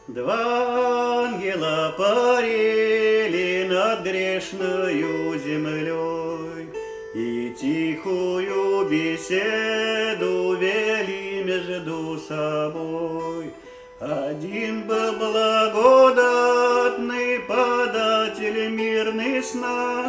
Два ангела парили над грешною землей и тихую беседу вели между собой. Один был благодатный податель мирный сна,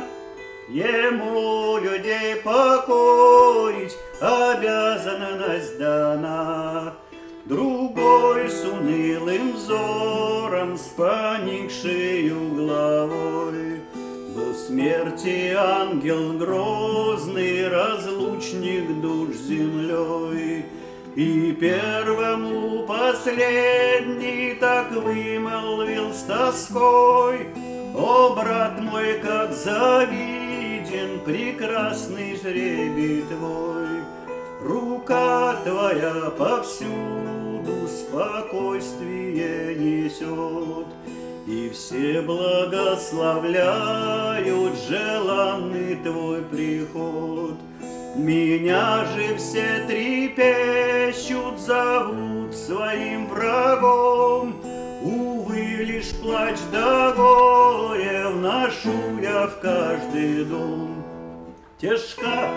ему людей покорить обязанность дана. Другой с унылым взором, с поникшею головой, был смерти ангел грозный, разлучник душ с землей. И первому последний так вымолвил с тоской: «О, брат мой, как завиден прекрасный жребий твой! Рука твоя повсюду спокойствие несет, и все благословляют желанный твой приход. Меня же все трепещут, зовут своим врагом. Увы, лишь плач да горе вношу я в каждый дом. Тяжка,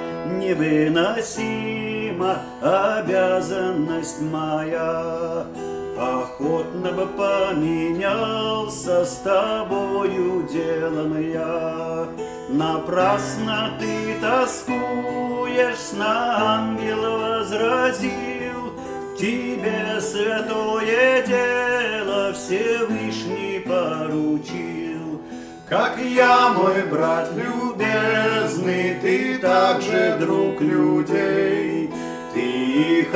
невыносима обязанность моя, охотно бы поменялся с тобою делом я. Напрасно ты тоскуешь, на ангела возразил, тебе святое дело Всевышний поручил. Как я, мой брат любезный, ты также друг людей. Ты их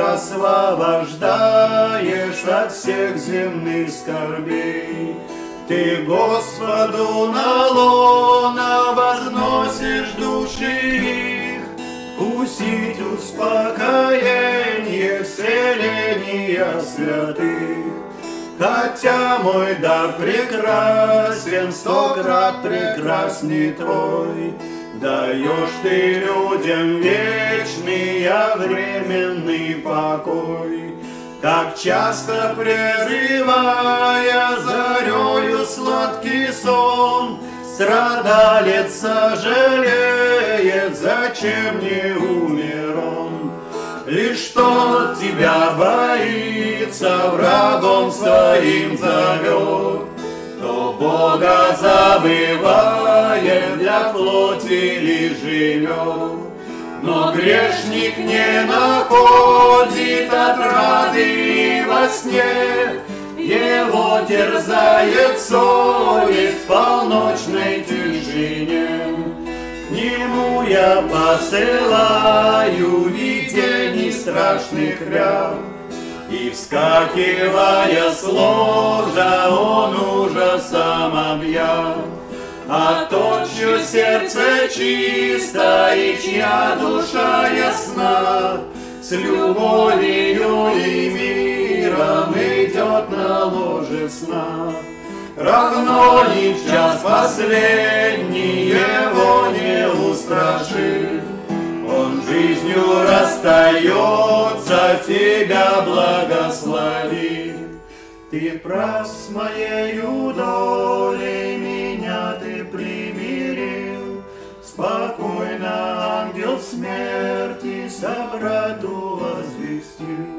освобождаешь от всех земных скорбей. Ты Господу на лоно возносишь души их, вкусить успокоение вселения святых. Хотя мой дар прекрасен, 100 крат прекрасней твой, даешь ты людям вечный, а временный покой. Как часто прерывая зарею сладкий сон, страдалец сожалеет, зачем не умер он. Лишь тот тебя боится, врагом своим зовет, кто Бога забывает, для плоти лишь живет. Но грешник не находит отрады во сне, его терзает совесть в полночной тишине. К нему я посылаю видений страшных ряд, и, вскакивая с ложа, он ужасом объят. А тот, чье сердце чисто и чья душа ясна, с любовью и миром идет на ложе сна. Равно и в час последний его не устрашит, он жизнью расстается, тебя благословит. Ты прав с моею долей, меня ты примирил, спокойно ангел смерти собрату возвестил.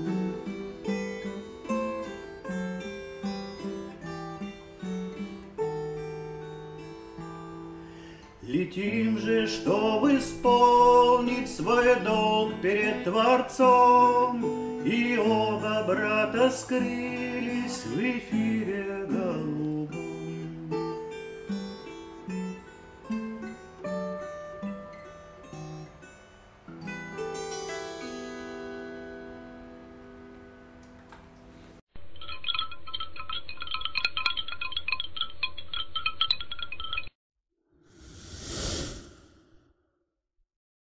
Летим же, чтобы исполнить свой долг перед Творцом, и оба брата скрылись в эфире